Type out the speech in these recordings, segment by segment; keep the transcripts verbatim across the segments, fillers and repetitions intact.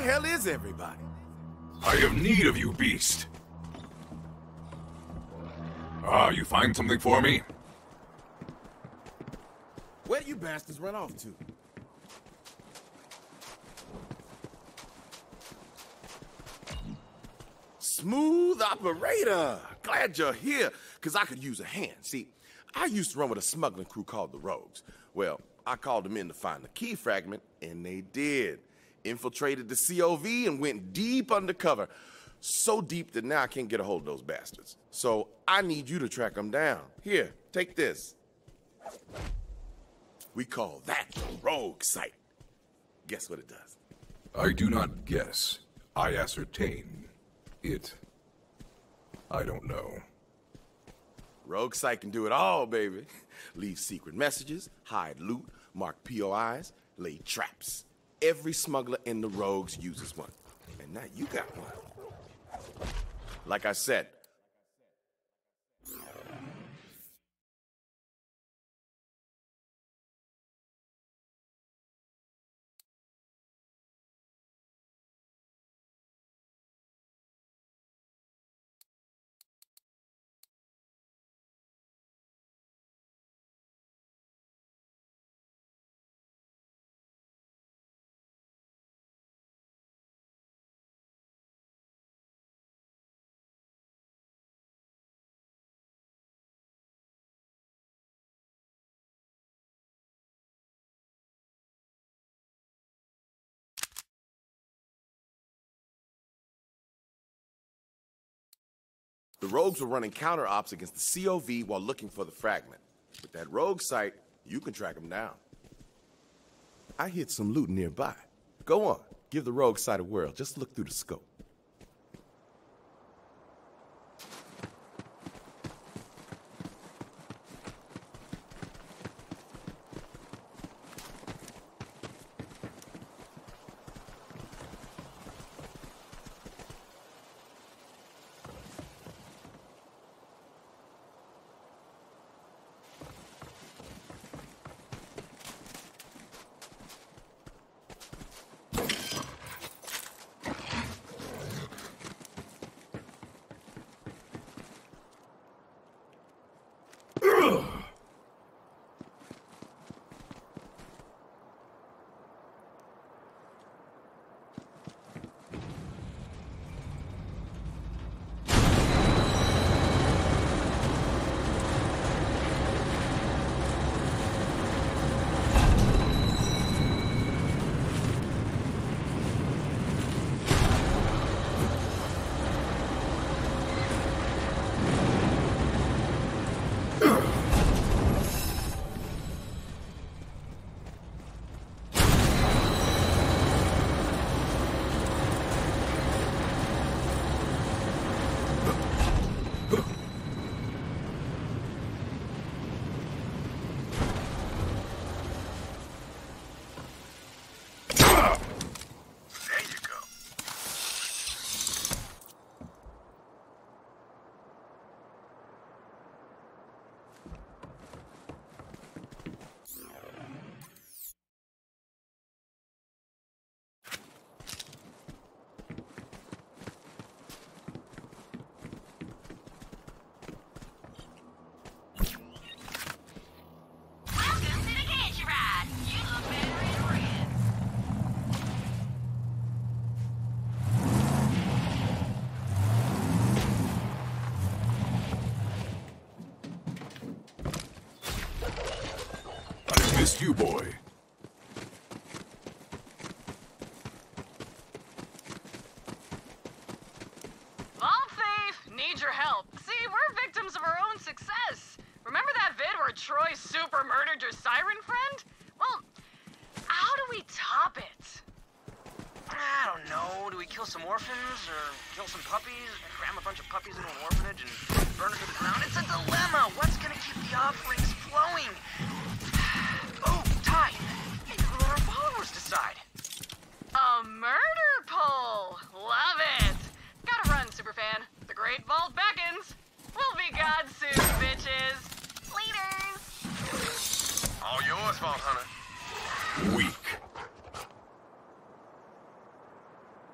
hell is everybody? I have need of you, beast. Ah, you find something for me? Where you bastards run off to? Smooth operator. Glad you're here, because I could use a hand. See, I used to run with a smuggling crew called the Rogues. Well, I called them in to find the key fragment, and they did. Infiltrated the C O V and went deep undercover. So deep that now I can't get a hold of those bastards. So I need you to track them down. Here, take this. We call that the Rogue Site. Guess what it does? I do not guess. I ascertain it. I don't know. Rogue Site can do it all, baby. Leave secret messages, hide loot, mark P O Is, lay traps. Every smuggler in the Rogues uses one. And now you got one. Like I said, the Rogues were running counter-ops against the C O V while looking for the fragment. With that Rogue Site, you can track them down. I hid some loot nearby. Go on, give the Rogue Site a whirl. Just look through the scope. Missed you, boy. Vault Thief! Need your help. See, we're victims of our own success. Remember that vid where Troy super murdered your siren friend? Well, how do we top it? I don't know. Do we kill some orphans or kill some puppies? Cram a bunch of puppies into an orphanage and burn it to the ground? It's a dilemma. What's gonna keep the offerings flowing? Oh, Ty. Maybe we'll let our followers decide. A murder poll! Love it! Gotta run, superfan. The Great Vault beckons. We'll be God soon, bitches. Leaders! All yours, Vault Hunter. Weak.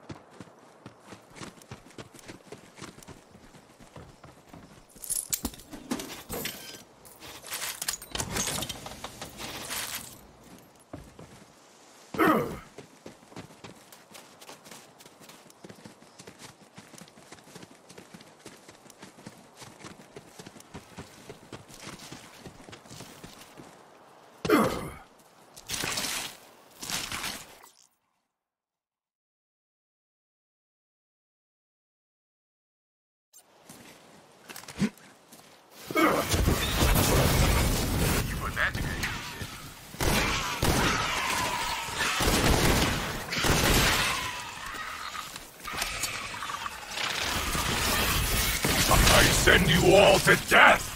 send you all to death!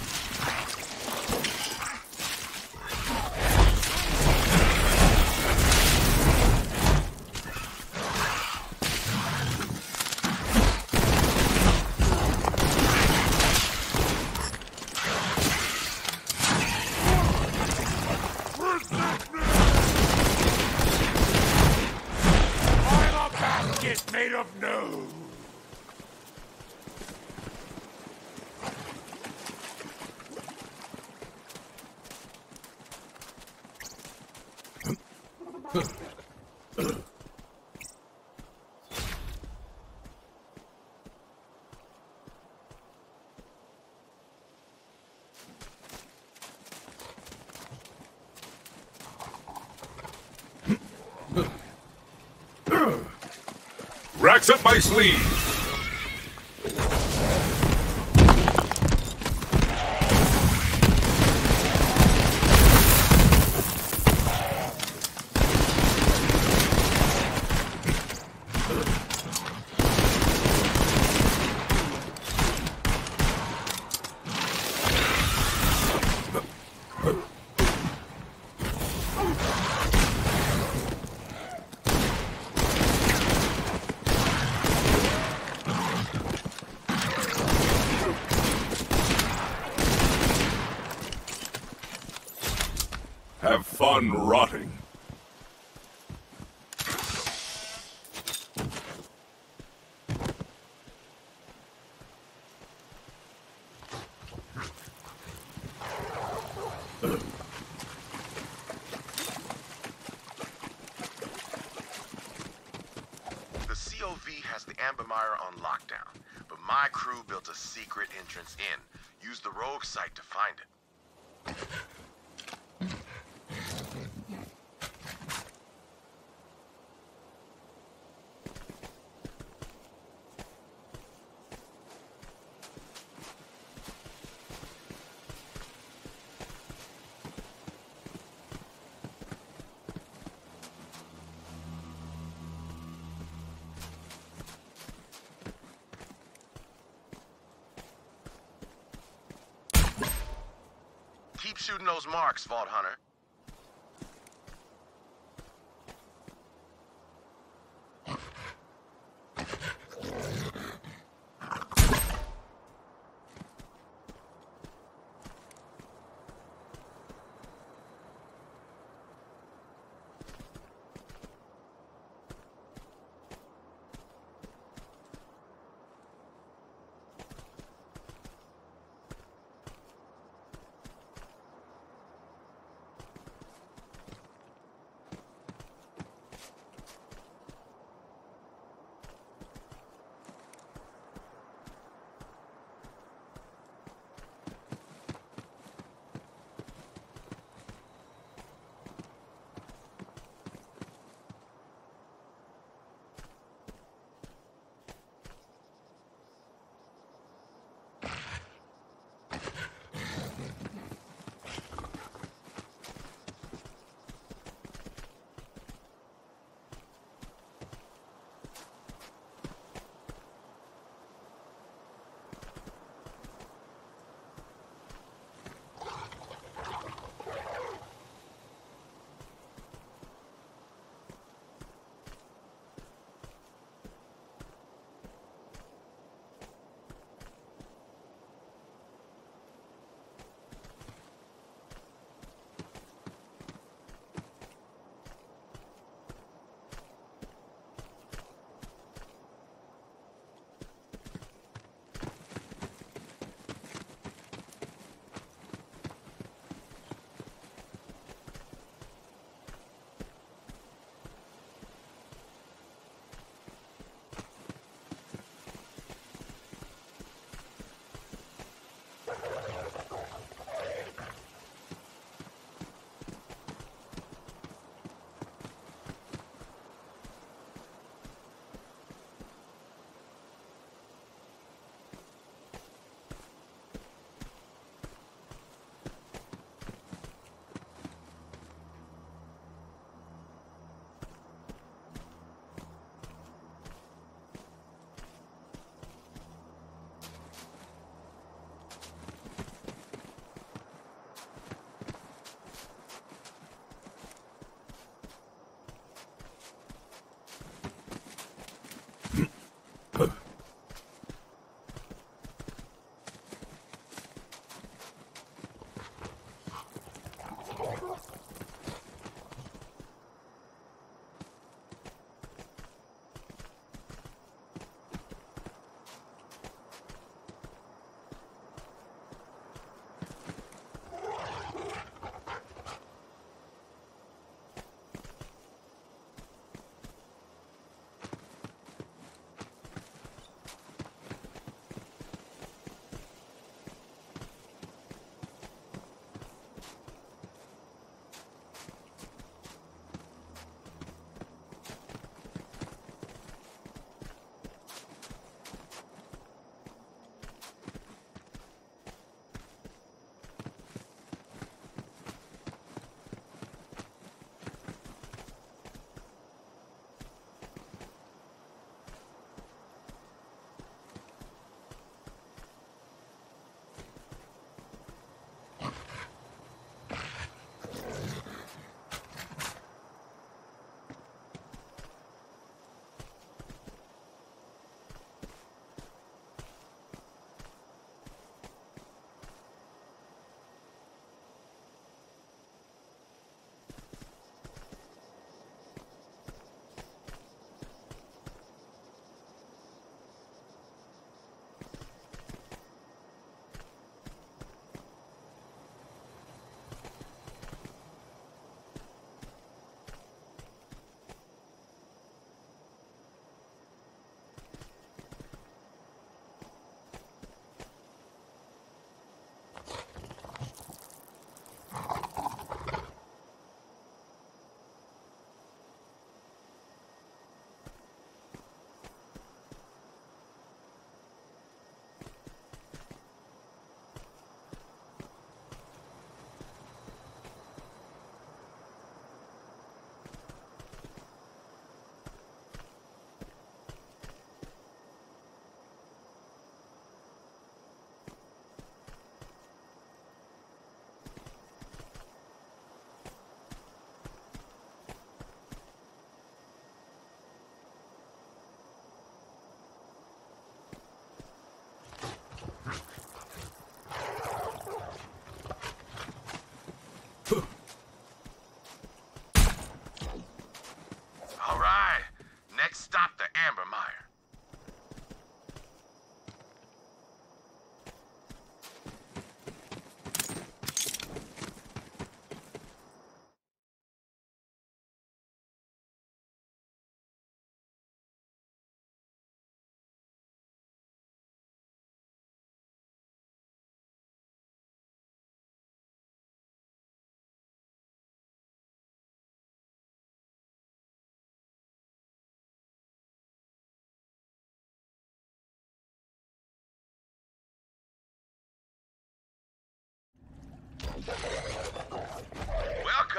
Made of no. Racks up my sleeve! Have fun rotting. The C O V has the Amber Mire on lockdown, but my crew built a secret entrance in. Use the rogue site to find it. Keep shooting those marks, Vault Hunter.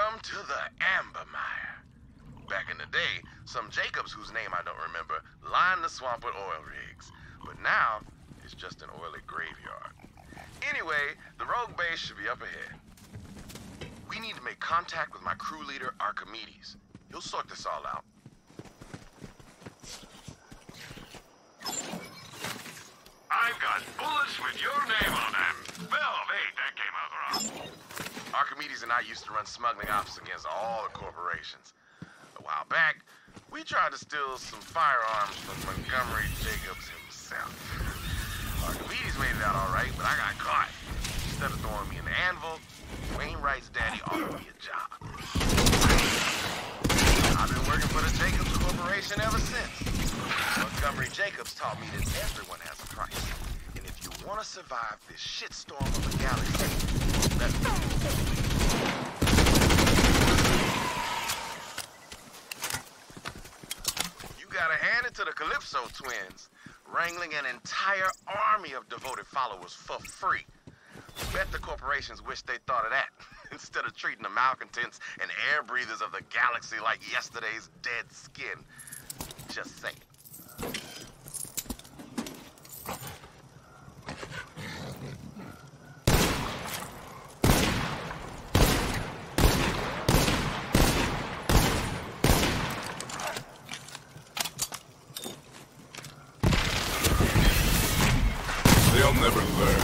Welcome to the Ambermire. Back in the day, some Jacobs, whose name I don't remember, lined the swamp with oil rigs. But now, it's just an oily graveyard. Anyway, the rogue base should be up ahead. We need to make contact with my crew leader, Archimedes. He'll sort this all out. I've got bullets with your name on them. Well, wait, that came out wrong. Archimedes and I used to run smuggling ops against all the corporations. A while back, we tried to steal some firearms from Montgomery Jacobs himself. Archimedes made it out all right, but I got caught. Instead of throwing me in the anvil, Wainwright's daddy offered me a job. I've been working for the Jacobs Corporation ever since. Montgomery Jacobs taught me that everyone has a price. And if you want to survive this shitstorm of a galaxy, let me. You gotta hand it to the Calypso twins, wrangling an entire army of devoted followers for free. Bet the corporations wish they thought of that, instead of treating the malcontents and air breathers of the galaxy like yesterday's dead skin. Just saying. They'll never learn.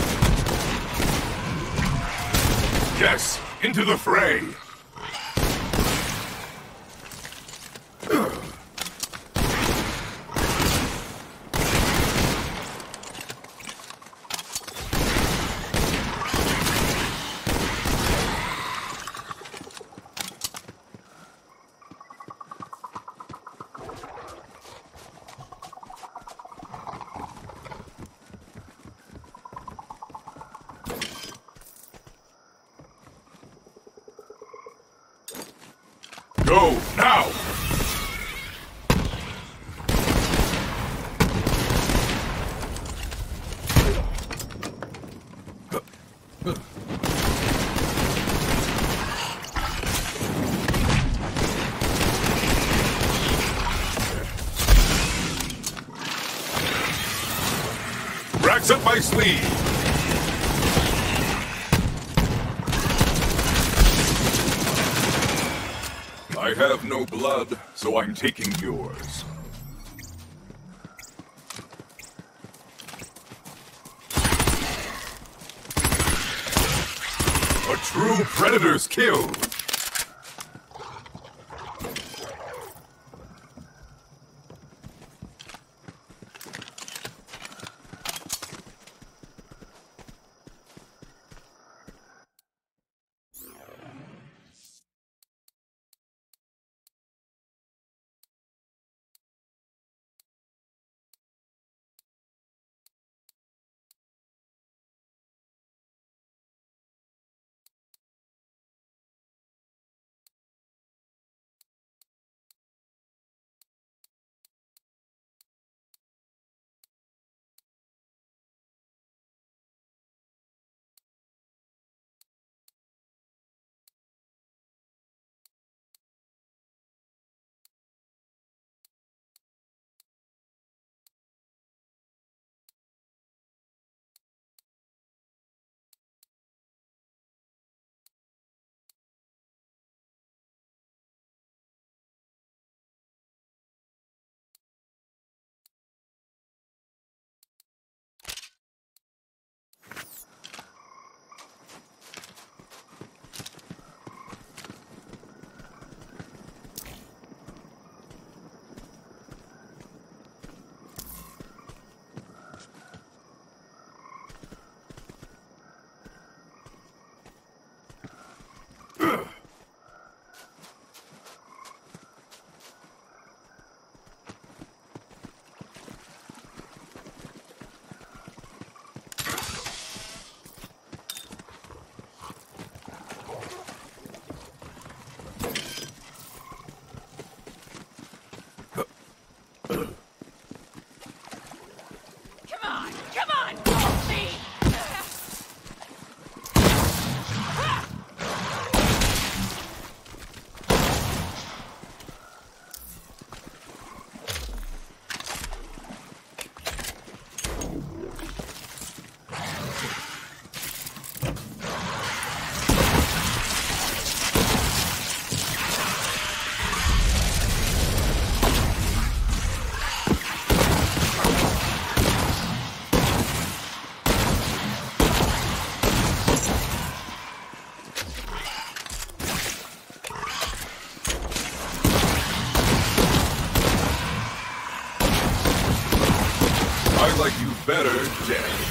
Yes, into the fray! Go, now! Racks up my sleeve! I have no blood, so I'm taking yours. A true predator's kill! better dead.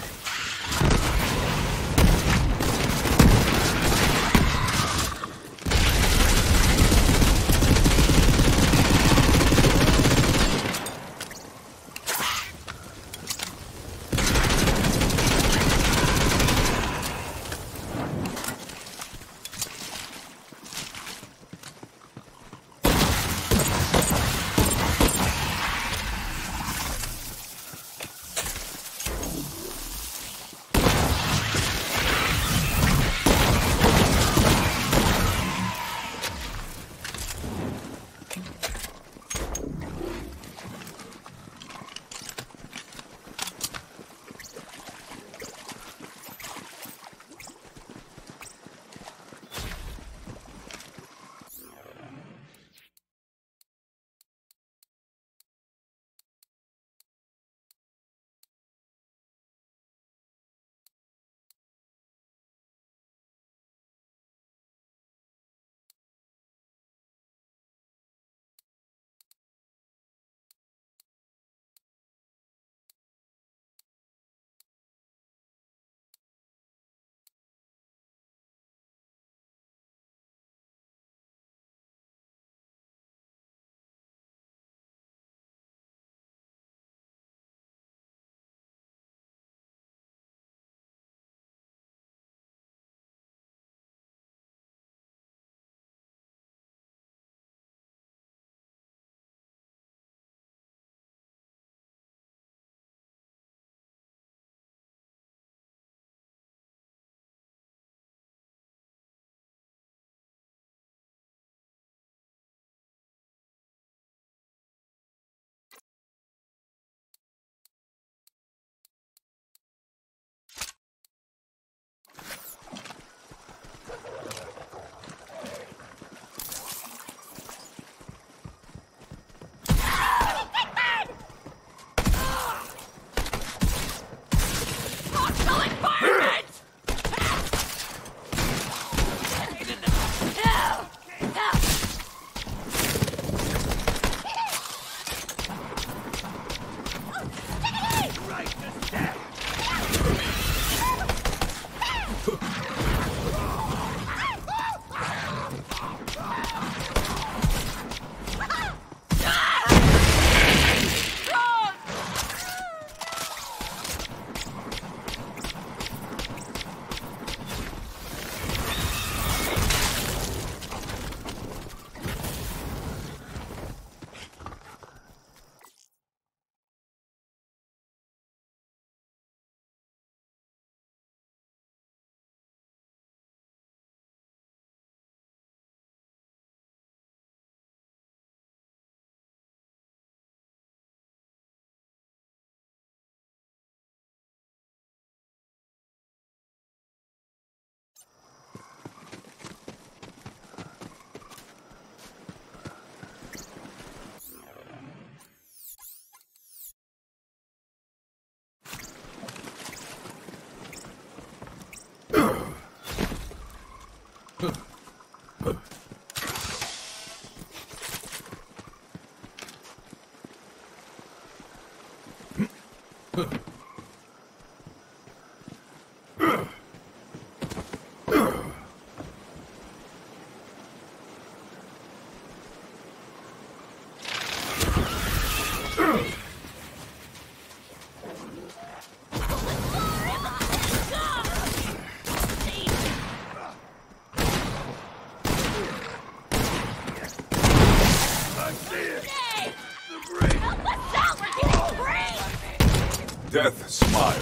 Death smiled.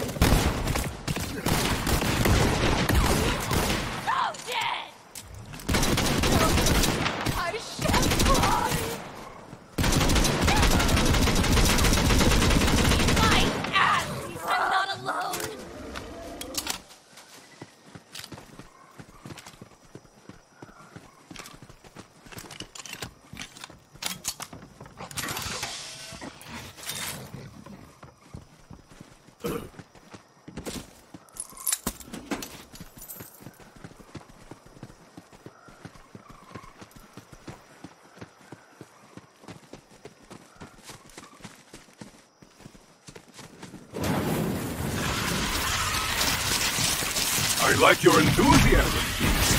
So dead! I shall fly! My ass! I'm not alone! like your enthusiasm, Beast.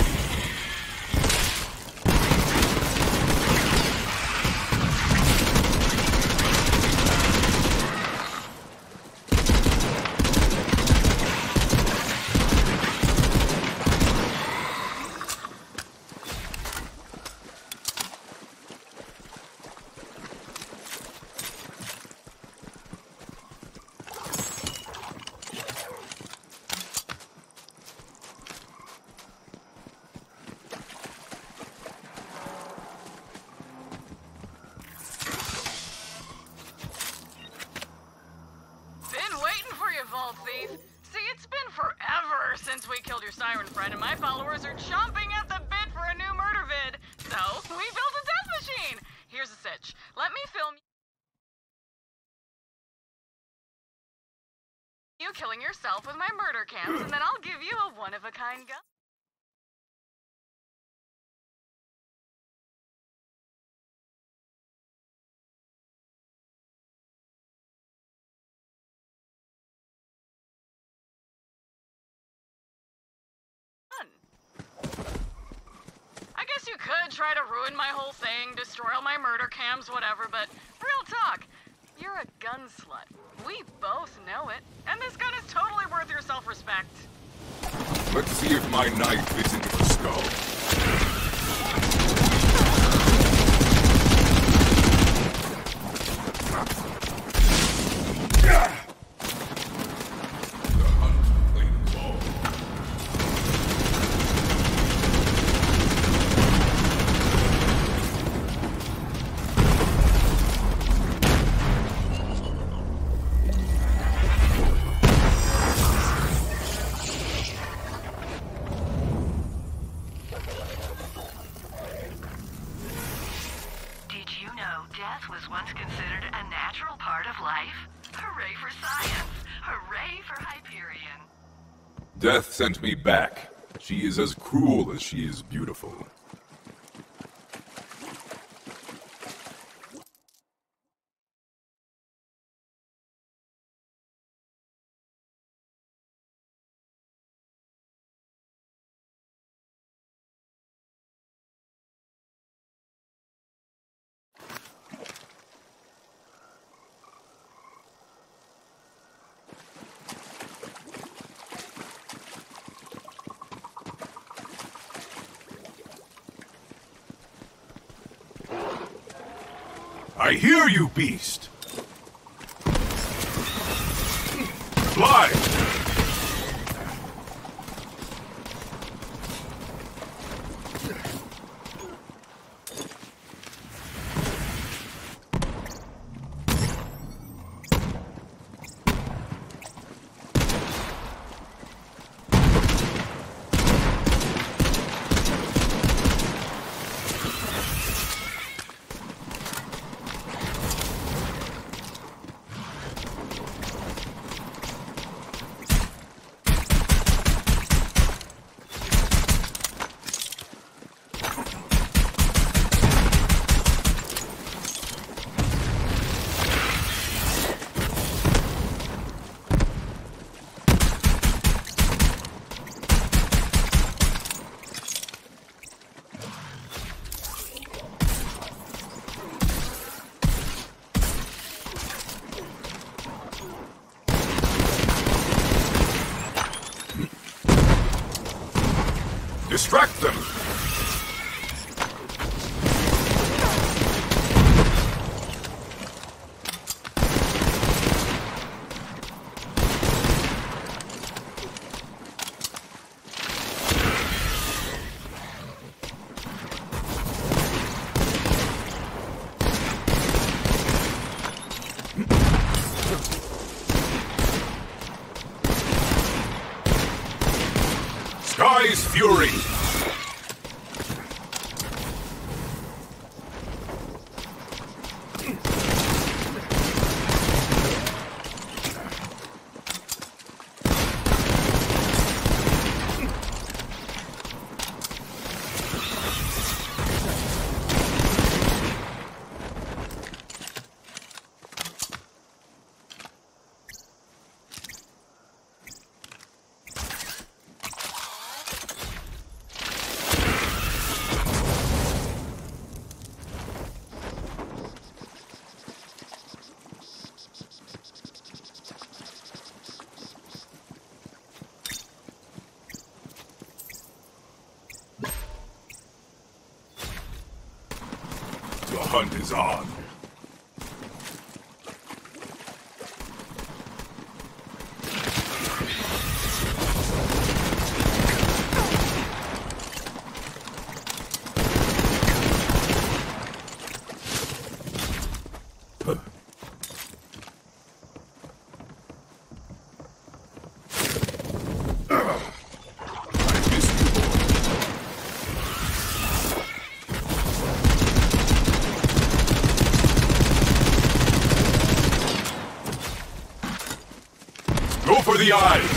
Vault Thief. See, it's been forever since we killed your siren friend, and my followers are chomping at the bit for a new murder vid. So, we built a death machine. Here's a sitch. Let me film you killing yourself with my murder cams, and then I'll give you a one-of-a-kind gun. I guess you could try to ruin my whole thing, destroy all my murder cams, whatever, but real talk, you're a gun slut. We both know it, and this gun is totally worth your self-respect. Let's see if my knife fits into the skull. Death was once considered a natural part of life. Hooray for science! Hooray for Hyperion! Death sent me back. She is as cruel as she is beautiful. I hear you, beast! Fly! Distract them! Sky's Fury! hunt is on. Go for the eyes!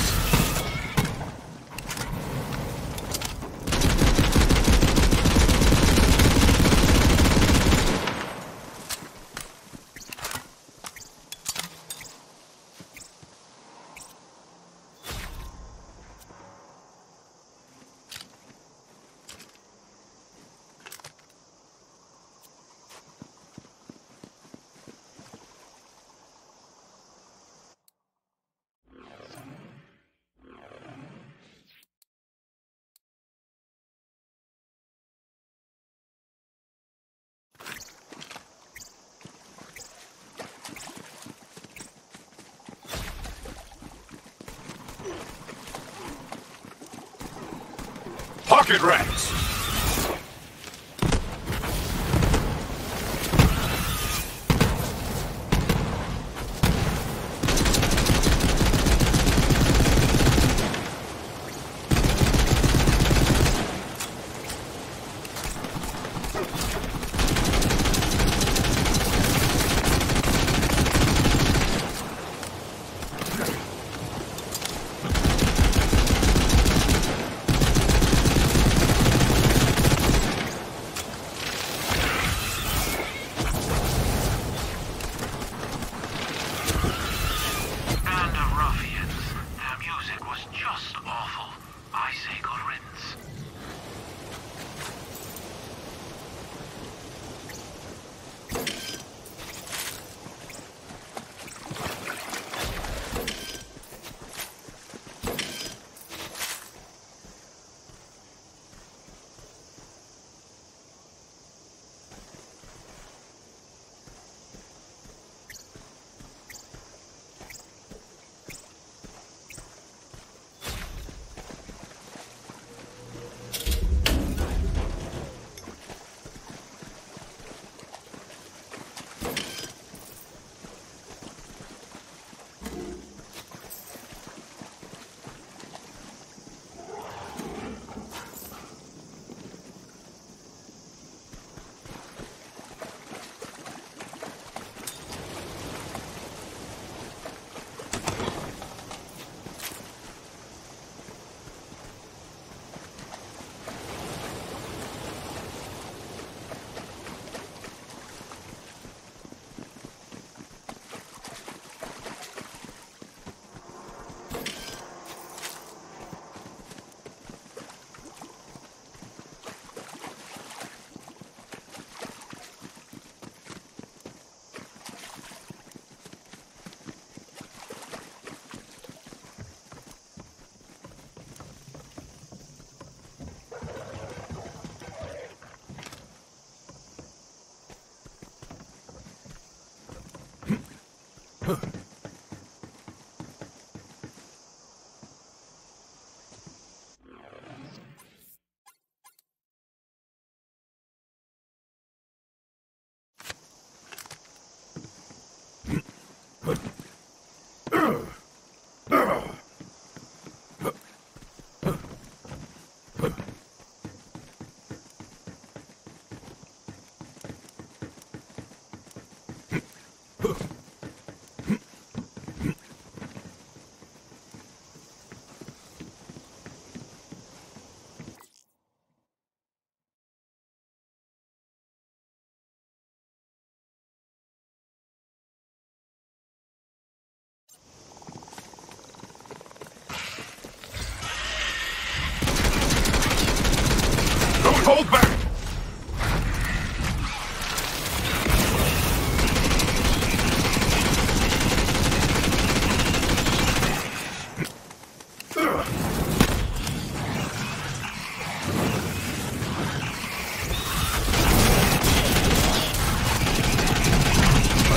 Pocket rats!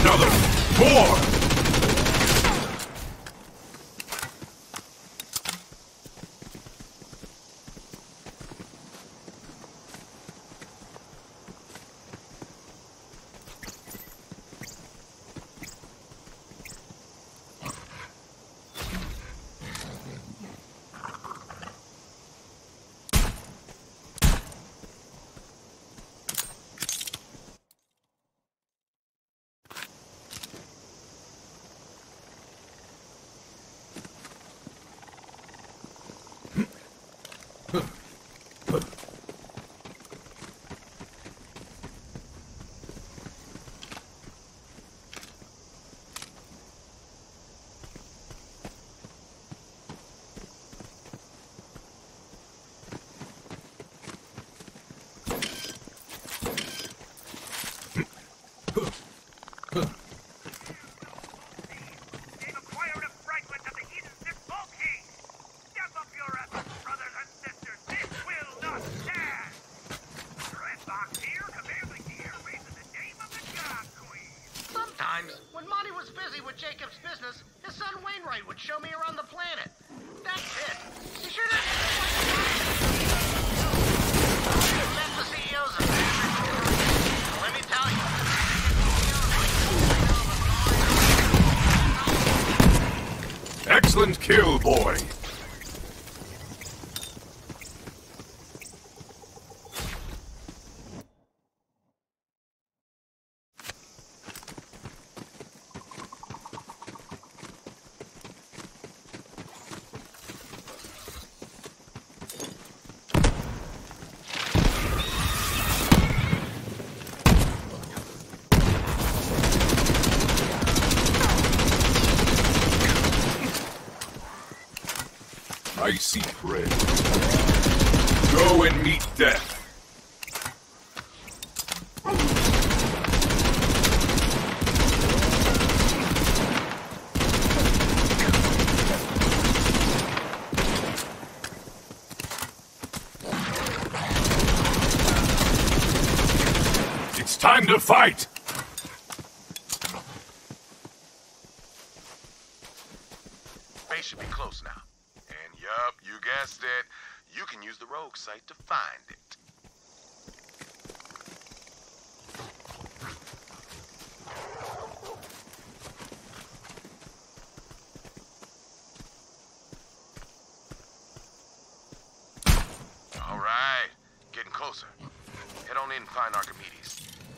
Another! More! When Monty was busy with Jacob's business, his son Wainwright would show me around the planet. That's it. You sure that's Met the C E Os of Let me tell you. Excellent kill, boy. Icy prey. Go and meet death. It's time to fight! Base should be close now. Yup, you guessed it. You can use the rogue site to find it. All right, getting closer. Head on in and find Archimedes.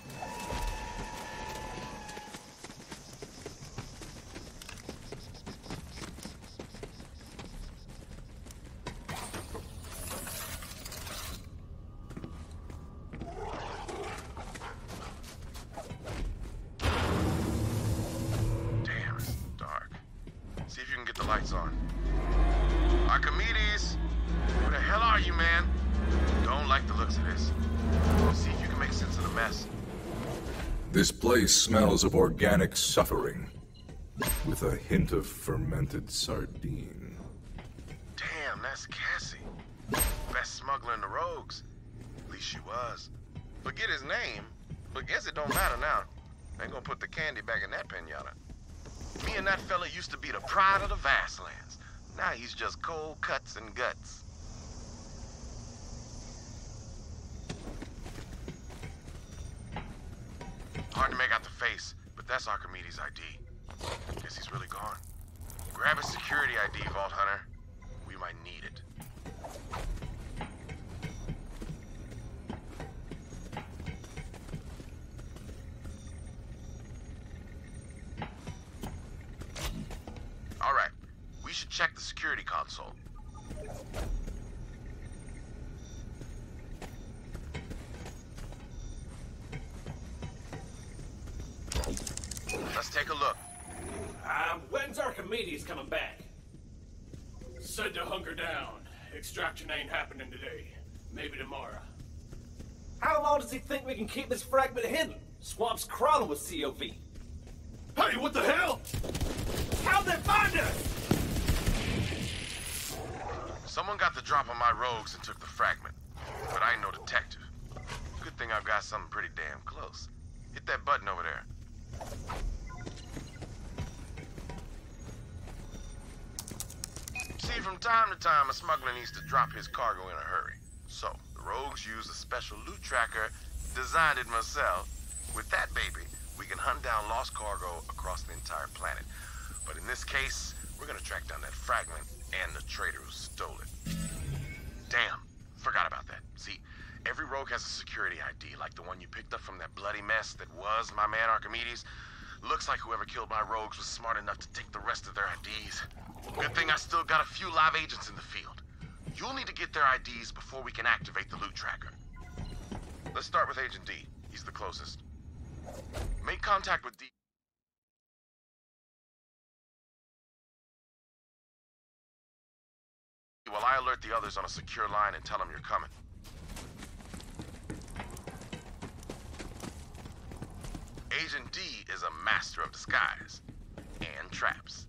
Lights on. Archimedes! Where the hell are you, man? Don't like the looks of this. See if you can make sense of the mess. This place smells of organic suffering, with a hint of fermented sardine. Damn, that's Cassie. Best smuggler in the Rogues. At least she was. Forget his name, but guess it don't matter now. Ain't gonna put the candy back in that pinata. Me and that fella used to be the pride of the Vastlands. Now he's just cold cuts and guts. Hard to make out the face, but that's Archimedes' I D. Guess he's really gone. Grab his security I D, Vault Hunter. We might need it. All right, we should check the security console. Let's take a look. Um, when's Archimedes coming back? Said to hunker down. Extraction ain't happening today. Maybe tomorrow. How long does he think we can keep this fragment hidden? Swamp's crawling with C O V. Hey, what the hell? How'd they find us? Someone got the drop on my rogues and took the fragment. But I ain't no detective. Good thing I've got something pretty damn close. Hit that button over there. from time to time, a smuggler needs to drop his cargo in a hurry. So, the rogues use a special loot tracker, designed it myself. With that baby, we can hunt down lost cargo across the entire planet. But in this case, we're gonna track down that fragment and the traitor who stole it. Damn, forgot about that. See, every rogue has a security I D, like the one you picked up from that bloody mess that was my man Archimedes. Looks like whoever killed my rogues was smart enough to take the rest of their I Ds. Good thing I still got a few live agents in the field. You'll need to get their I Ds before we can activate the loot tracker. Let's start with Agent D. He's the closest. Make contact with D. While I alert the others on a secure line and tell them you're coming. Agent D is a master of disguise and traps.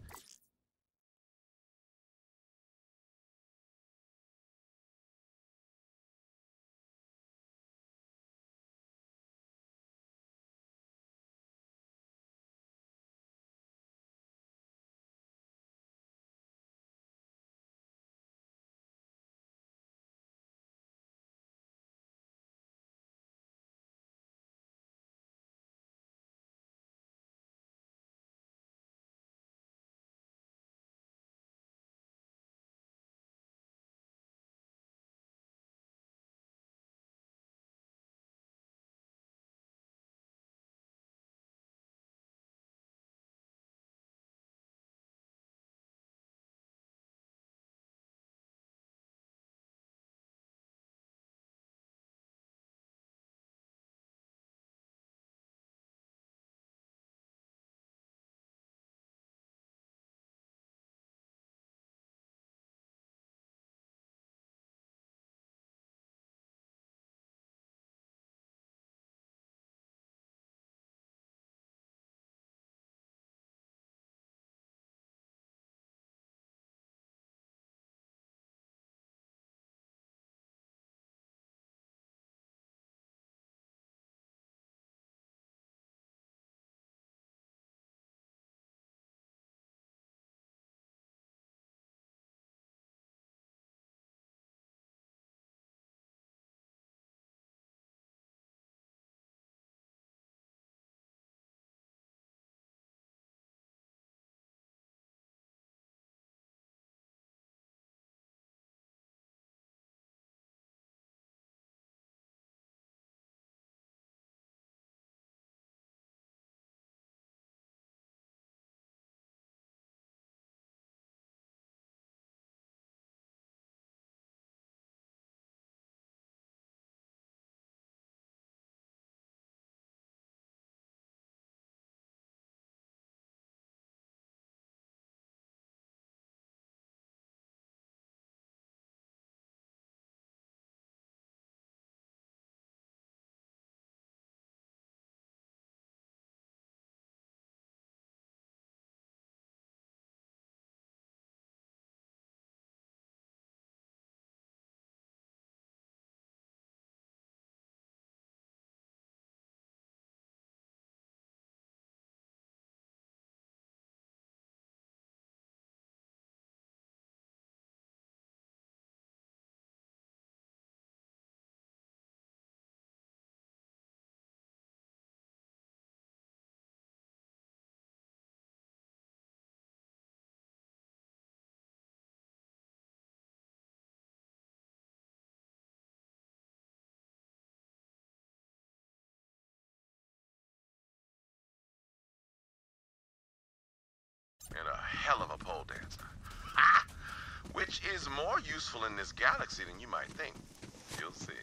And a hell of a pole dancer. Ha! Which is more useful in this galaxy than you might think. You'll see.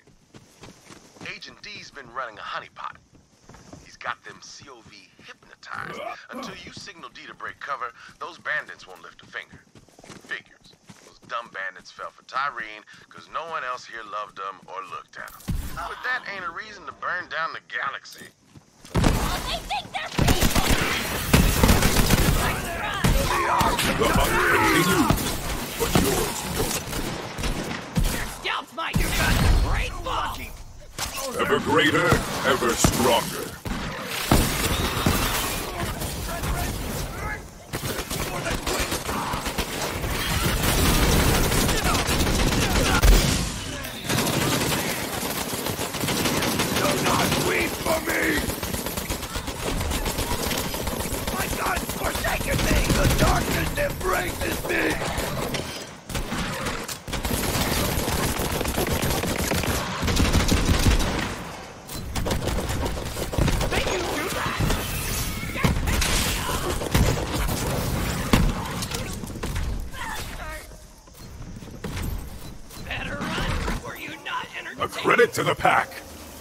Agent D's been running a honeypot. He's got them C O V hypnotized. Until you signal D to break cover, those bandits won't lift a finger. Figures. Those dumb bandits fell for Tyreen because no one else here loved them or looked at them. But that ain't a reason to burn down the galaxy. Oh, they think they're people! The hunt continues, but yours don't. Your scalp's my great ball! Ever greater, ever stronger. to break this thing! A credit to the pack.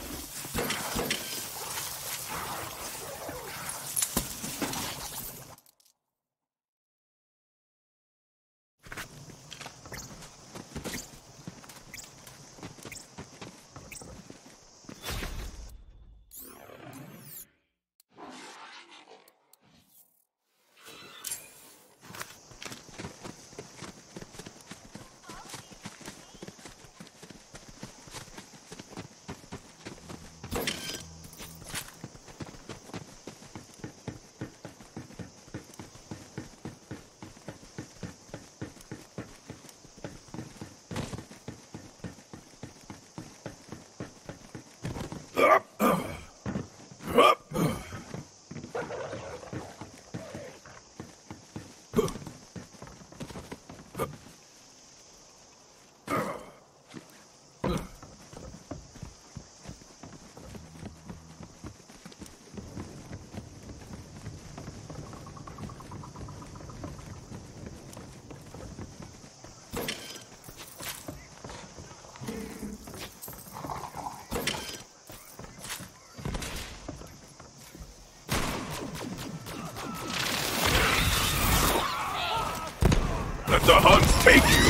Let the Huns take you!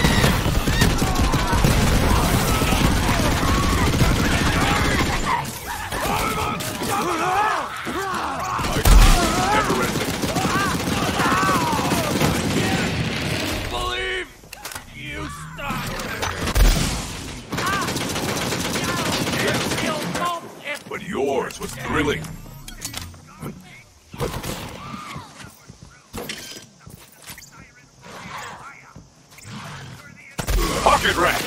Never ending. Believe you stop! But yours was thrilling. Pocket rat!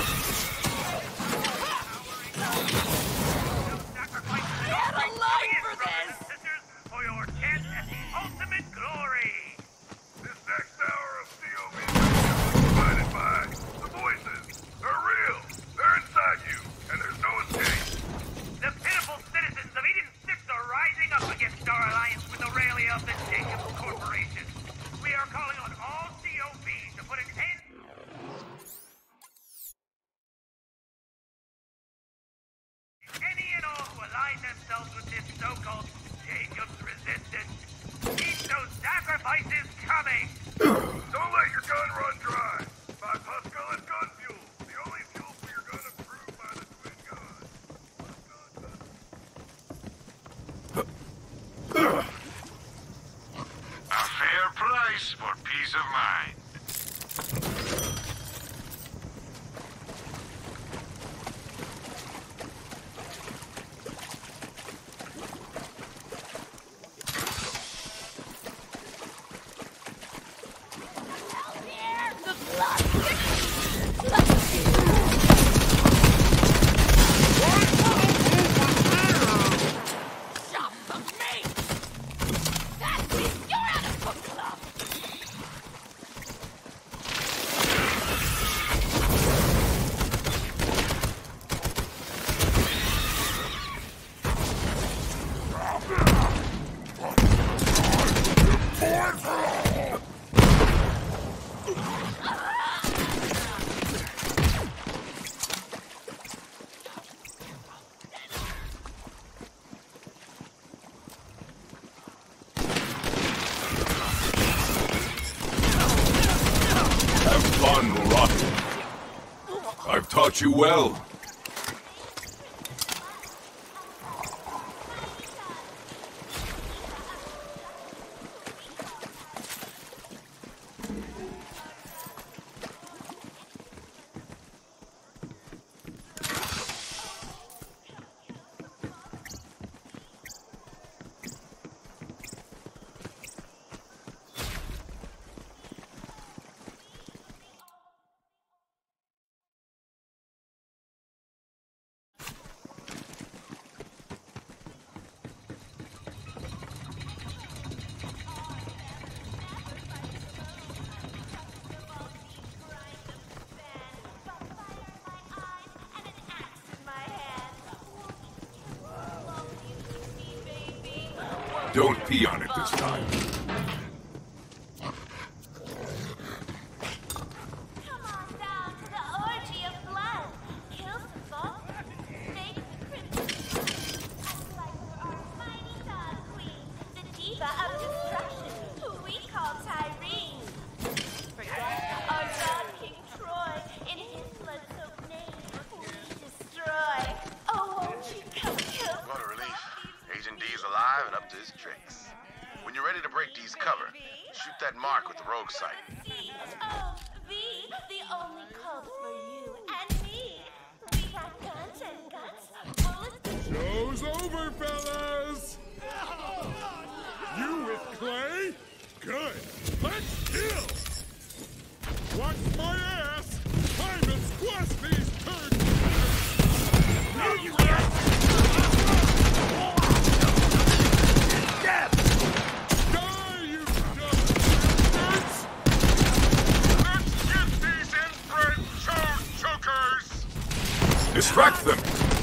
Get a life for this! For your tenth and ultimate glory! This next hour of C O V is provided by the voices. They're real. They're inside you. And there's no escape. The pitiful citizens of Eden Six are rising up against our alliance with Aurelia of the Jacobs Corporation. We are calling on all C O Vs to put an end. Any and all who align themselves with this so-called Jacobs resistance. Keep those sacrifices coming! Don't let your gun run dry! Five Pascal is gun fuel. The only fuel for your gun approved by the twin gods. A fair price for peace of mind. I've taught you well. Don't pee on it this time. Come on down to the orgy of blood. Kill some vultures. Make the princess. I'd like for our mighty dog queen, the diva of destruction, who we call Tyrene. Forget our dog king Troy in his blood-soaked name. We destroy. Oh, won't you come kill some What a relief. vultures? Agent D is alive and up to his tricks. When you're ready to break D's cover, shoot that mark with the rogue sight. C O V, the only code for you and me. We got guns and guts, bullets. Show's over, fellas! You with Clay? Good. Let's kill! Watch my ass! Time and squash these turds! Now you get! Death! Die, you dumb turds! Let's get these inbred toad chokers! Distract them!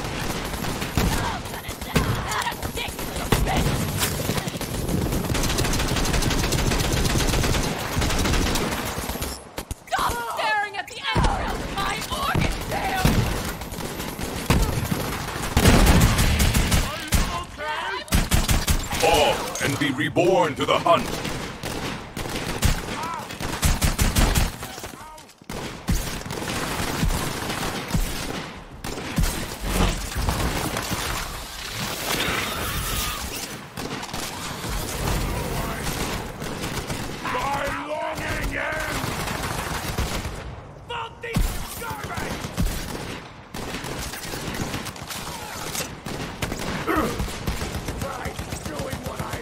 Stop staring at the entrails of my organ tail! Fall and be reborn to the hunt! My longing ends! Filthy garbage! Try doing what I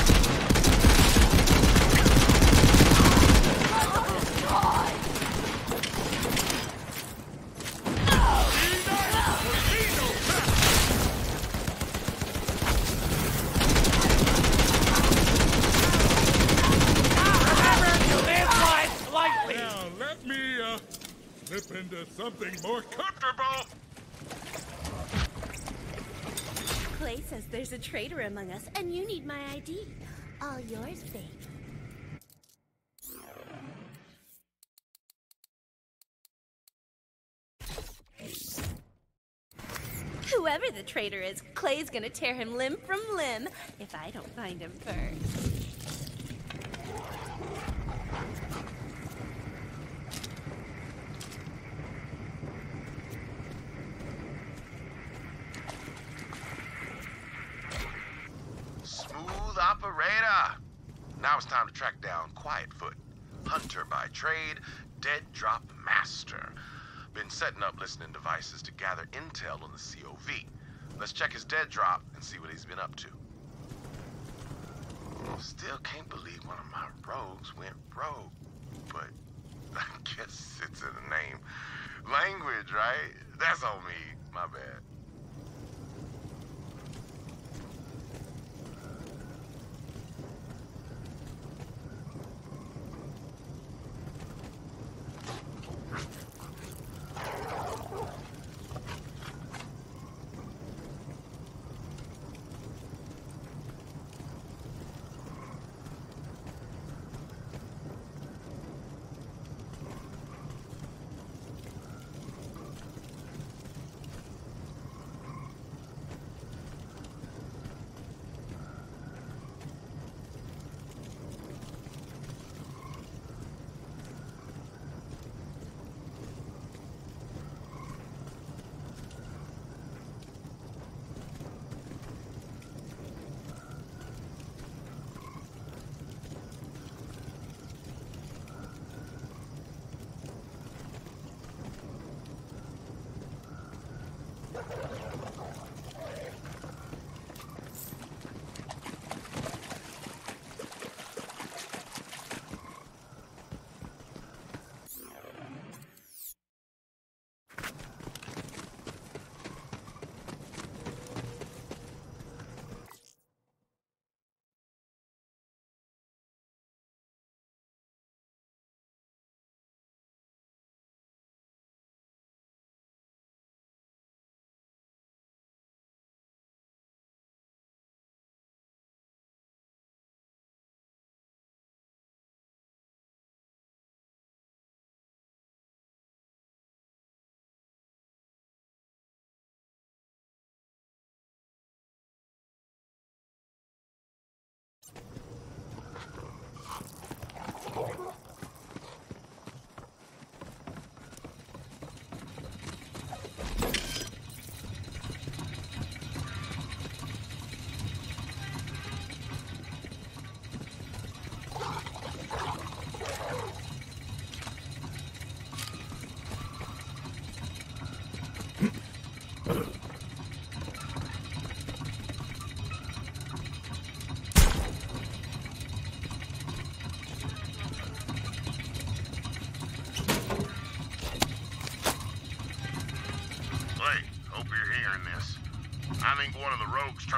Now let me uh, slip into something more comfortable. Clay says there's a traitor among us, and you need my I D. All yours, babe. Whoever the traitor is, Clay's gonna tear him limb from limb if I don't find him first. Smooth operator. Now it's time to track down Quietfoot. Hunter by trade, dead drop master. Been setting up listening devices to gather intel on the C O V. Let's check his dead drop and see what he's been up to. Still can't believe one of my rogues went rogue, but I guess it's in the name. Language, right? That's on me. My bad.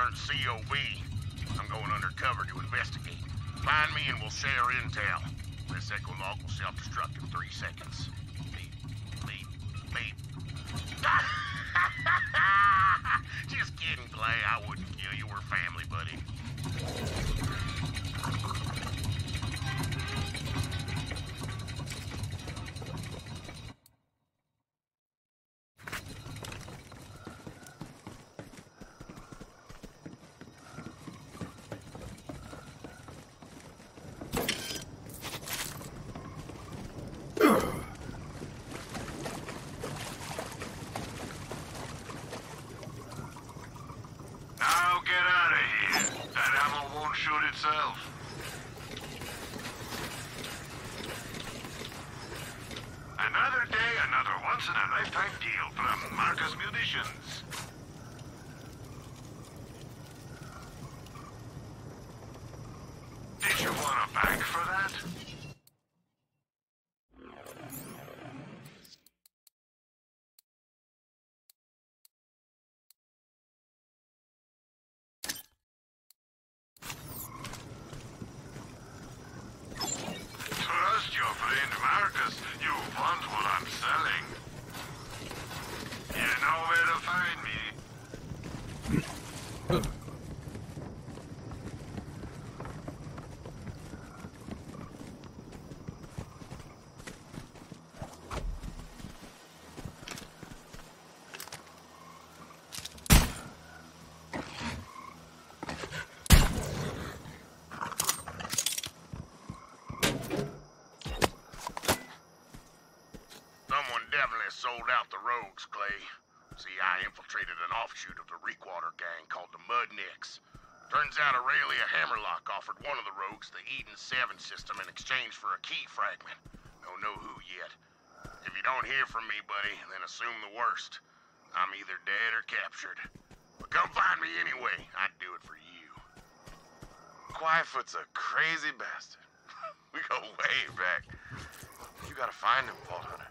aren't C O B. I'm going undercover to investigate. Find me and we'll share intel. This Echo log will self-destruct in three seconds. Beep, beep, beep. Just kidding, Clay. I wouldn't kill you. We're family, buddy. Another day, another once-in-a-lifetime deal from Marcus Munitions. Did you want a bag for that? Trust your friend Marcus. You want what I'm selling. You know where to find me. Someone definitely sold out the Rogues, Clay. See, I infiltrated an offshoot of the Reekwater gang called the Mudnicks. Turns out Aurelia Hammerlock offered one of the Rogues the Eden seven system in exchange for a key fragment. Don't know who yet. If you don't hear from me, buddy, then assume the worst. I'm either dead or captured. But come find me anyway. I'd do it for you. Quietfoot's a crazy bastard. We go way back. You gotta find him, Vault Hunter.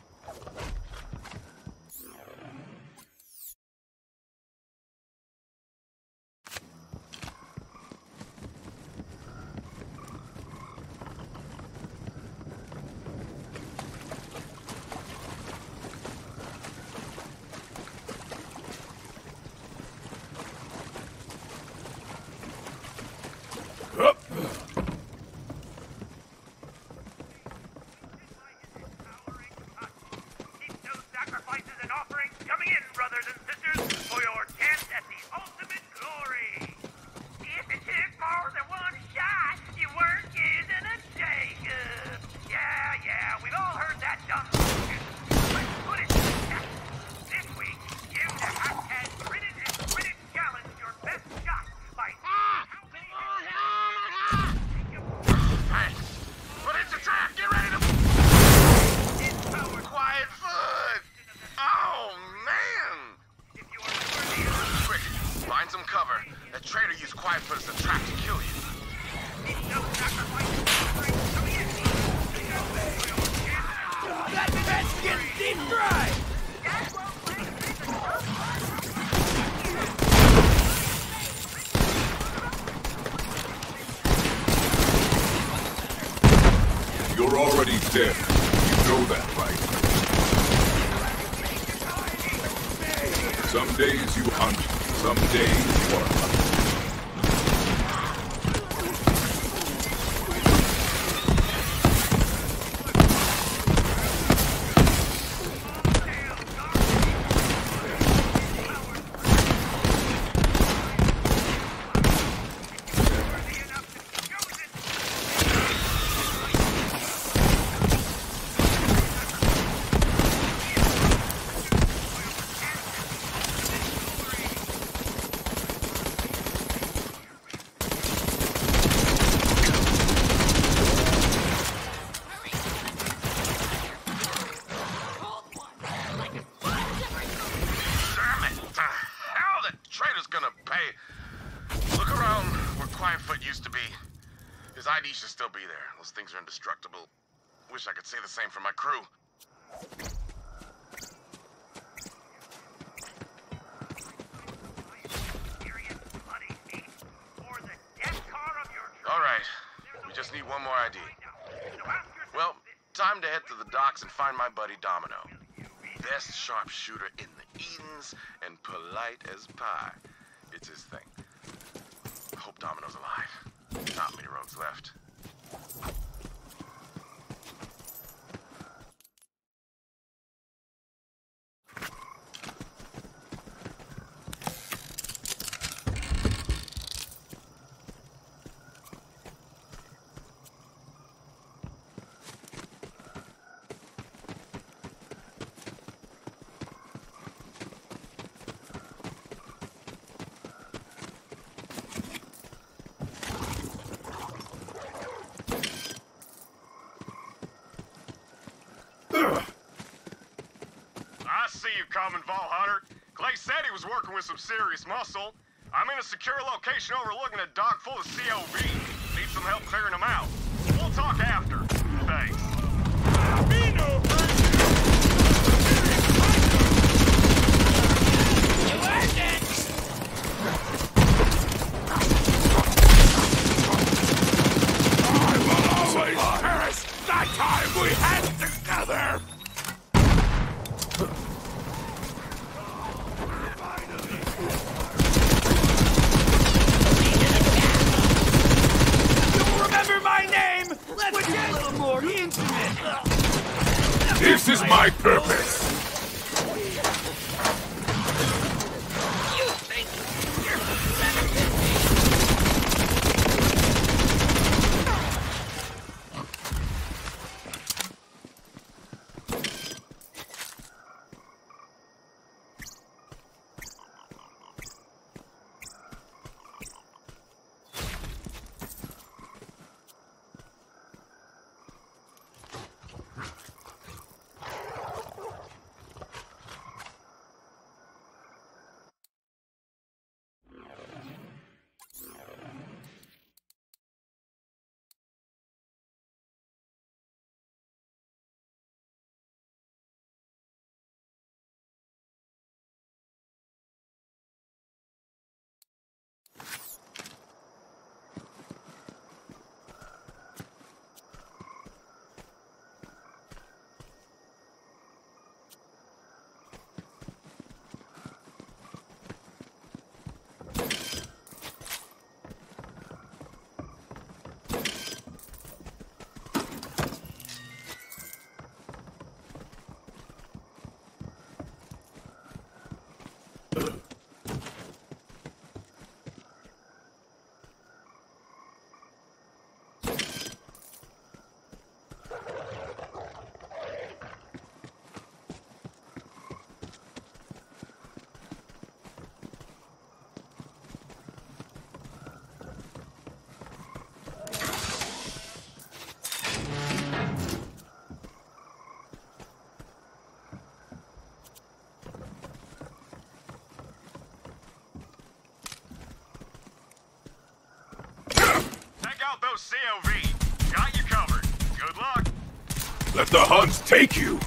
Sacrifices and offerings coming in, brothers and sisters, for your tent at the ultimate glory. If it took more than one shot, you weren't using a Jacob. Yeah, yeah, we've all heard that dumb bullshit. Let's put it to test. This week, give the hashtag Critted and Critted challenge your best shot by how many Hey, put it to track. Get ready to... Quiet foot! Oh, man! Quick, find some cover. That traitor used Quietfoot as a trap to kill you. That fence gets deep dry! You're already dead. You know that, right? Some days you hunt, some days you are hunted. His I D should still be there. Those things are indestructible. Wish I could say the same for my crew. Just need one more I D. Well, time to head to the docks and find my buddy Domino. Best sharpshooter in the Edens and polite as pie. It's his thing. Hope Domino's alive. Not many rogues left. I see you coming, Vault Hunter. Clay said he was working with some serious muscle. I'm in a secure location overlooking a dock full of C O V. Need some help clearing them out. We'll talk after. Thanks. You earned it! I will always cherish that time we had together! Remember my name! Let's get a little more intimate! This is my purpose! You think you're better than me? Those C O V. Got you covered. Good luck. Let the Huns take you!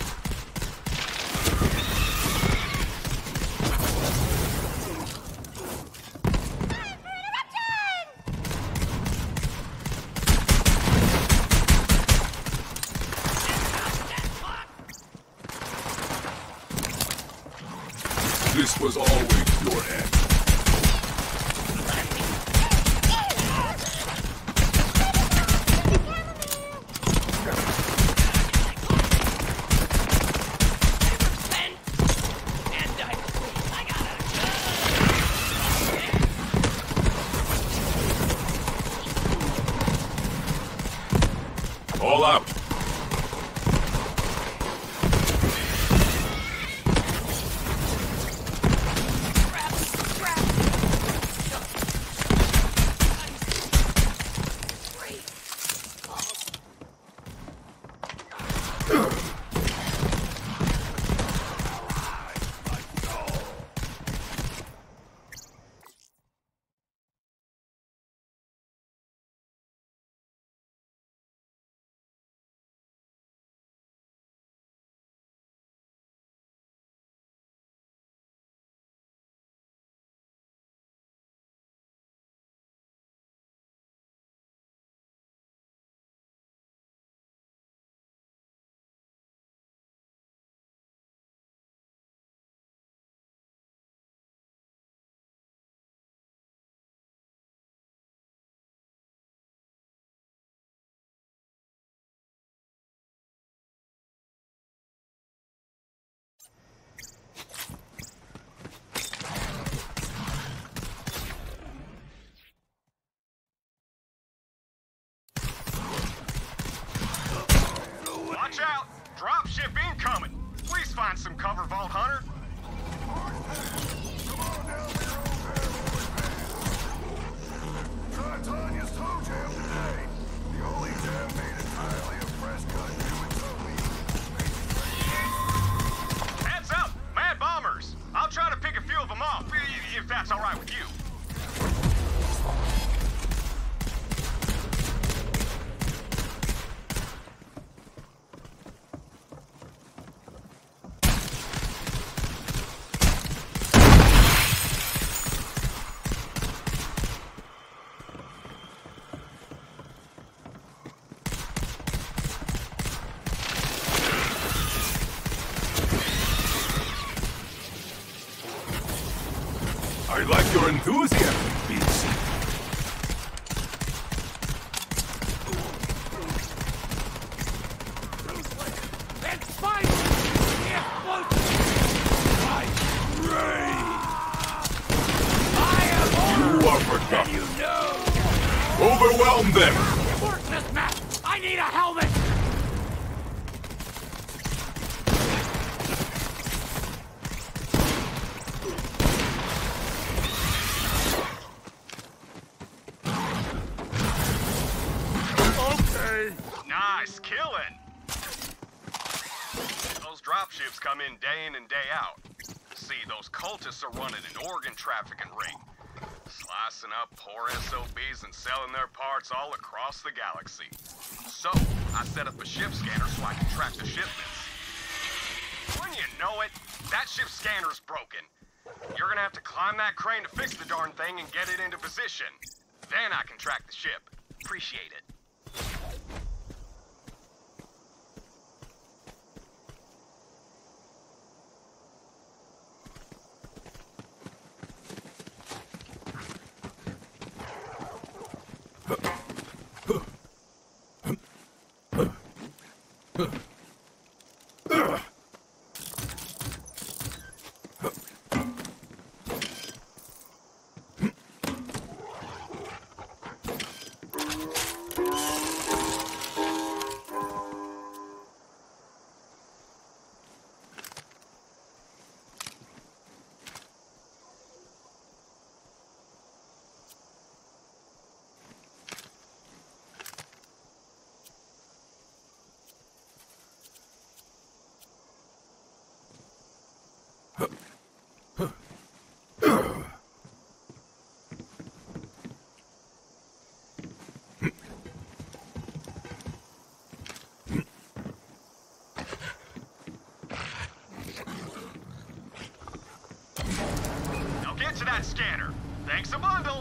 This was always your end. All out. ship incoming! Please find some cover, Vault Hunter. Try Tanya's toe jam today. The only jam made entirely of fresh cut new and totally. Heads up! Mad bombers! I'll try to pick a few of them off, if that's all right with you. I like your enthusiasm, Beast. It's fine! You are forgotten. You know! Overwhelm them! It works this map! I need a helmet! Nice killing! Those dropships come in day in and day out. See, those cultists are running an organ trafficking ring. Slicing up poor S O Bs and selling their parts all across the galaxy. So, I set up a ship scanner so I can track the shipments. When you know it, that ship scanner's broken. You're gonna have to climb that crane to fix the darn thing and get it into position. Then I can track the ship. Appreciate it. Now get to that scanner. Thanks a bundle.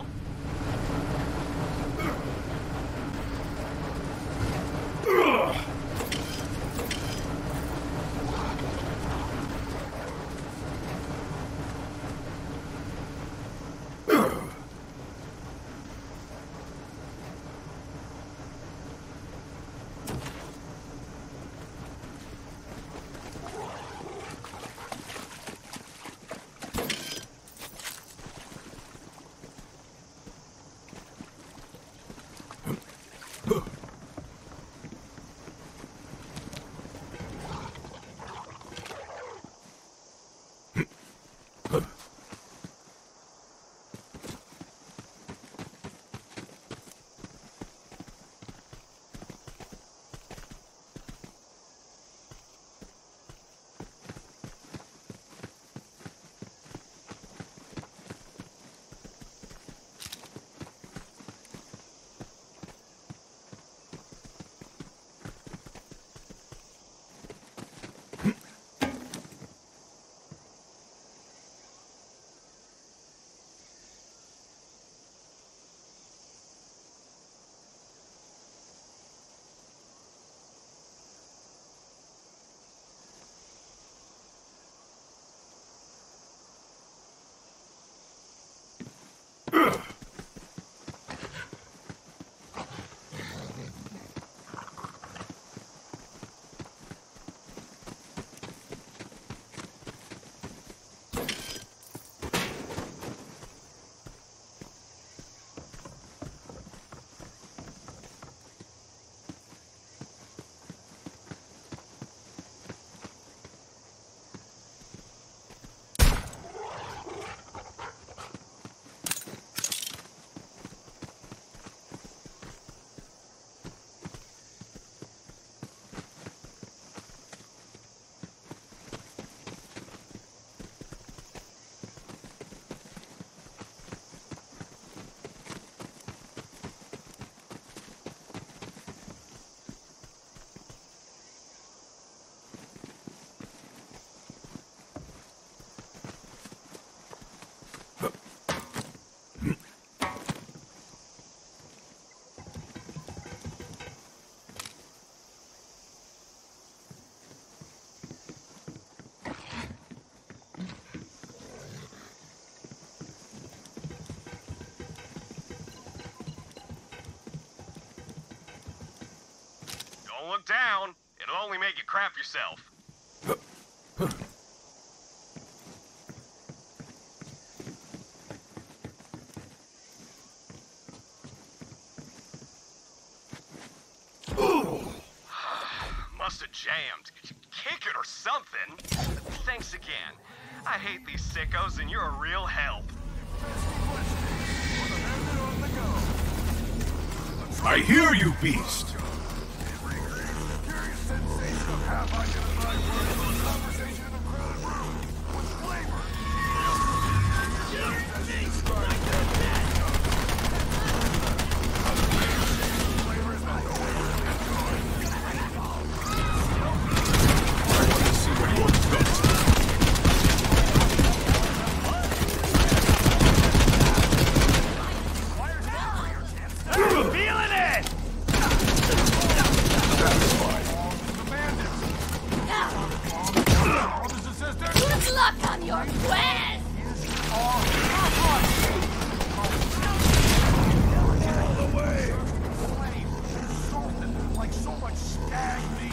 Don't look down. It'll only make you crap yourself. Must have jammed. Could you kick it or something? Thanks again. I hate these sickos and you're a real help. I hear you, beast! Good luck on your quest! Like so much stag meat.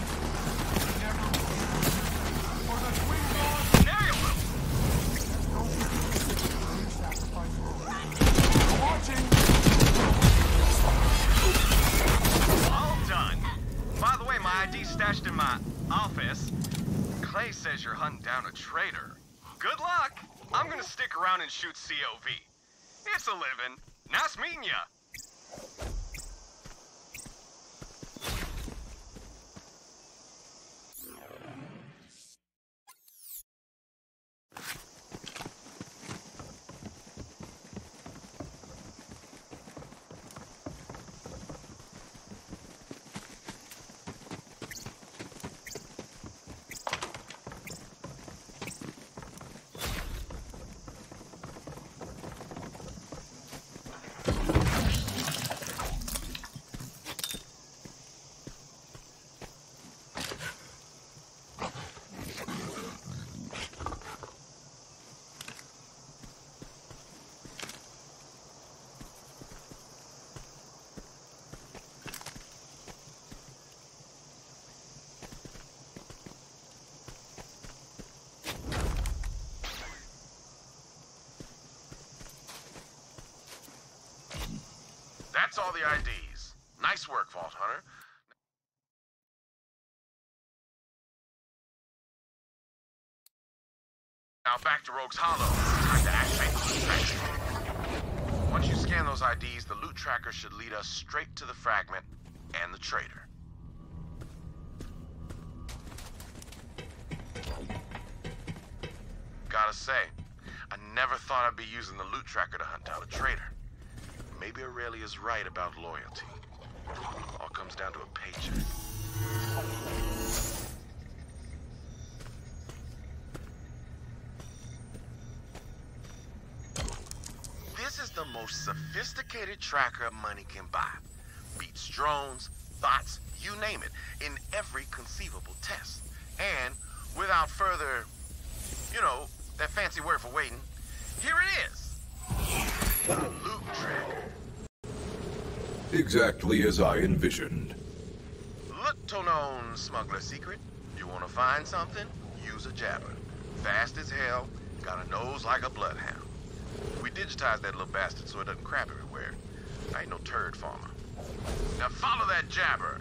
For the twin All done. By the way, my I D's stashed in my office. Clay says you're hunting down a traitor. Good luck. I'm gonna stick around and shoot C O V. It's a living. Nice meeting ya. That's all the I Ds. Nice work, Vault Hunter. Now back to Rogue's Hollow. Time to activate the loot tracker. Once you scan those I Ds, the loot tracker should lead us straight to the fragment and the traitor. Gotta say, I never thought I'd be using the loot tracker to hunt down a traitor. Maybe Aurelia's right about loyalty. All comes down to a paycheck. This is the most sophisticated tracker money can buy. Beats drones, bots, you name it, in every conceivable test. And without further, you know, that fancy word for waiting, here it is. The loot tracker. Exactly as I envisioned. Little known smuggler secret. You wanna find something? Use a jabber. Fast as hell, got a nose like a bloodhound. We digitized that little bastard so it doesn't crap everywhere. I ain't no turd farmer. Now follow that jabber.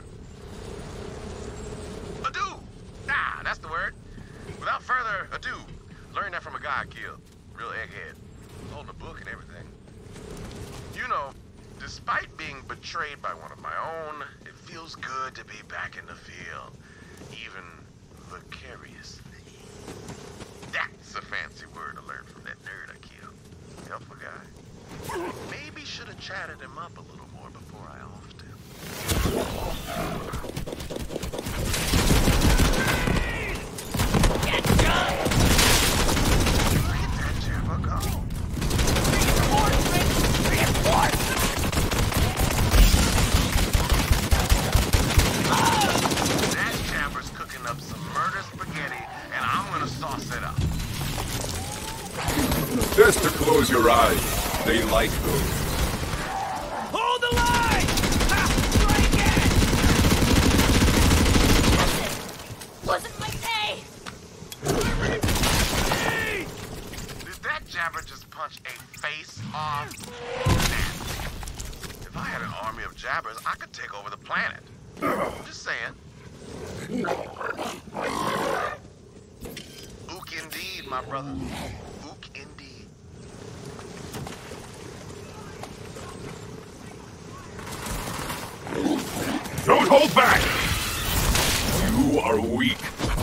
Ado! Ah, that's the word. Without further ado, learn that from a guy I killed. Real egghead. Holding a book and everything. You know, despite being betrayed by one of my own, it feels good to be back in the field. Even vicariously. That's a fancy word I learned from that nerd I killed. Helpful guy. Maybe should have chatted him up a little more before I offed him. Get done! Look at that jabber go. Reinforcements! Reinforcements! That jabber's cooking up some murder spaghetti, and I'm gonna sauce it up. Just to close your eyes. They like those. Hold the line! Ha! Strike it! take over the planet. Just saying. Ook indeed, my brother. Ook indeed. Don't hold back! You are weak.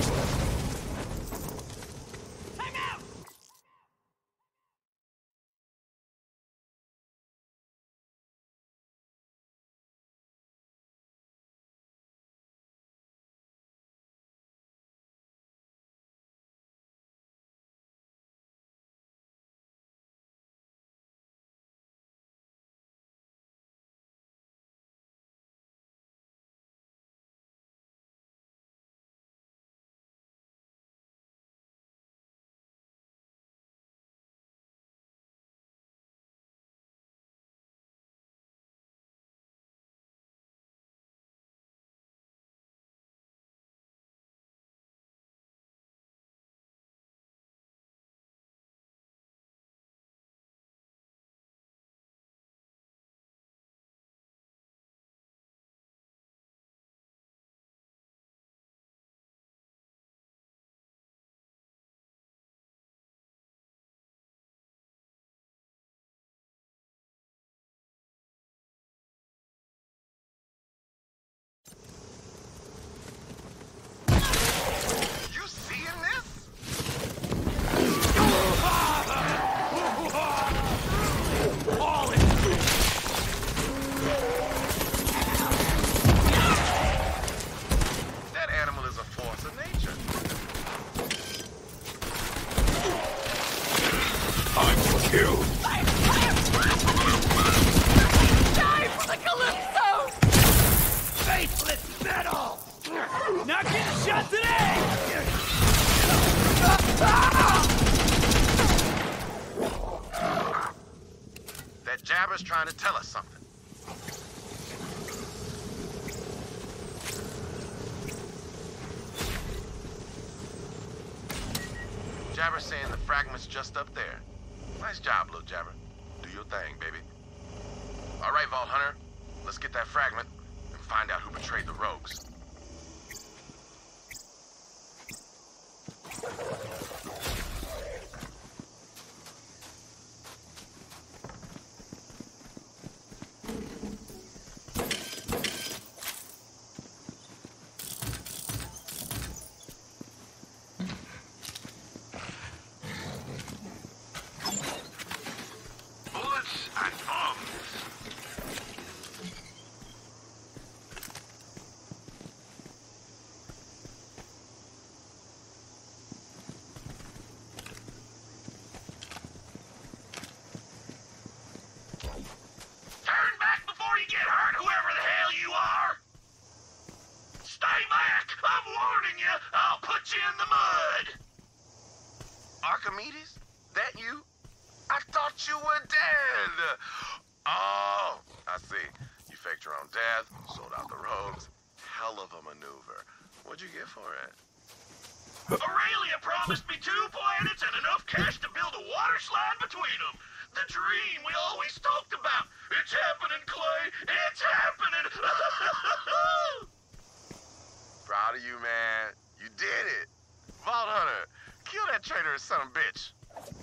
Jabber's trying to tell us something. Jabber's saying the fragment's just up there. Nice job, little Jabber. Do your thing, baby. All right, Vault Hunter. Let's get that fragment and find out who betrayed the rogues. Archimedes? That you? I thought you were dead! Oh, I see. You faked your own death, sold out the rogues. Hell of a maneuver. What'd you get for it? Aurelia promised me two planets and enough cash to build a water slide between them. The dream we always talked about. It's happening, Clay. It's happening. Proud of you, man. You did it. Vault Hunter, kill that traitorous son of a bitch.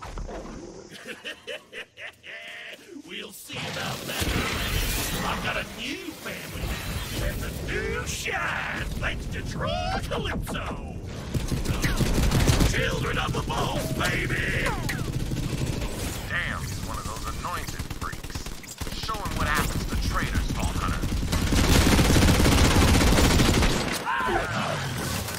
We'll see about that. I've got a new family now, and a new shine thanks to Troy Calypso. Children of the Vault, baby! Damn, he's one of those anointed freaks. Show him what happens to traitors, Vault Hunter. Ah!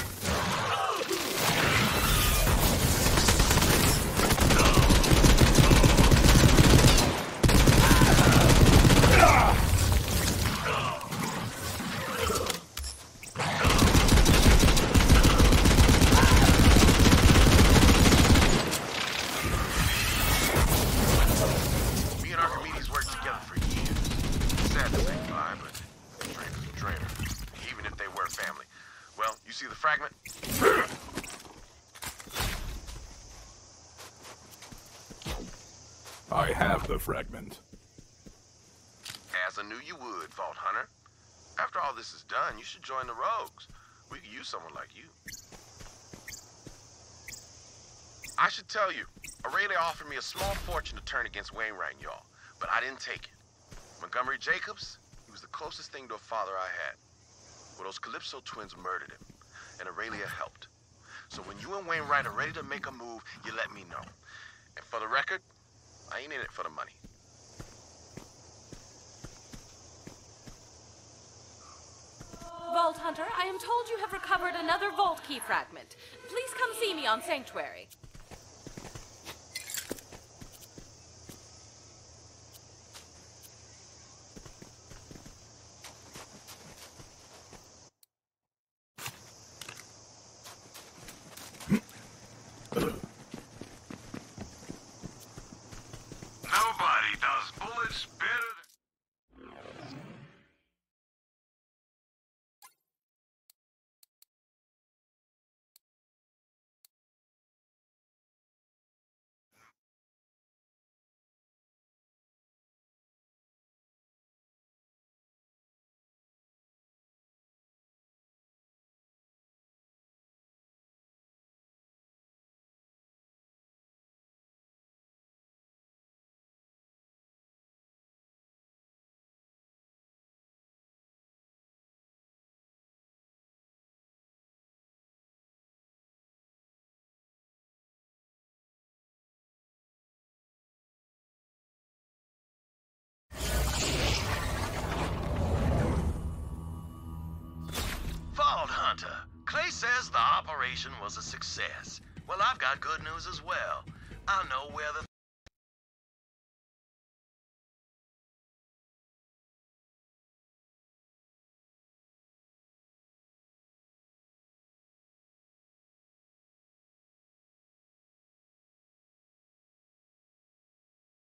Fragment. I have the fragment. As I knew you would, Vault Hunter. all this is done, you should join the Rogues. We could use someone like you. I should tell you, Aurelia offered me a small fortune to turn against Wainwright and y'all, but I didn't take it. Montgomery Jacobs, he was the closest thing to a father I had. Well, those Calypso twins murdered him, and Aurelia helped. So when you and Wainwright are ready to make a move, you let me know. And for the record, I ain't in it for the money. Vault Hunter, I am told you have recovered another vault key fragment. Please come see me on Sanctuary. Nobody does bullets better than... Vault Hunter, Clay says the operation was a success. Well, I've got good news as well. I know where the